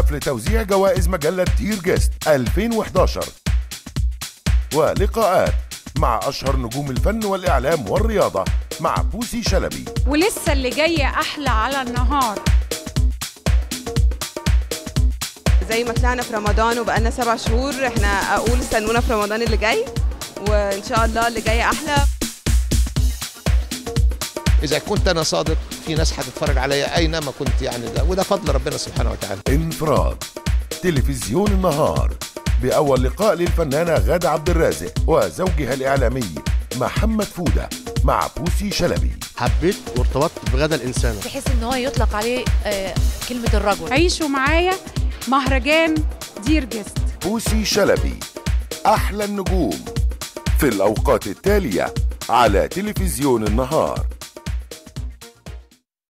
حفل توزيع جوائز مجلة دير جيست 2011 ولقاءات مع أشهر نجوم الفن والإعلام والرياضة مع بوسي شلبي. ولسه اللي جاي أحلى على النهار. زي ما طلعنا في رمضان وبقالنا 7 شهور، احنا أقول استنونا في رمضان اللي جاي، وإن شاء الله اللي جاي أحلى. إذا كنت أنا صادق في ناس هتتفرج عليا أينما كنت، يعني ده وده فضل ربنا سبحانه وتعالى. انفراد تلفزيون النهار بأول لقاء للفنانة غادة عبد الرازق وزوجها الإعلامي محمد فودة مع بوسي شلبي. حبيت وارتبطت بغادة الإنسان، بحيث إن هو يطلق عليه كلمة الرجل. عيشوا معايا مهرجان دير جيست. بوسي شلبي أحلى النجوم في الأوقات التالية على تلفزيون النهار.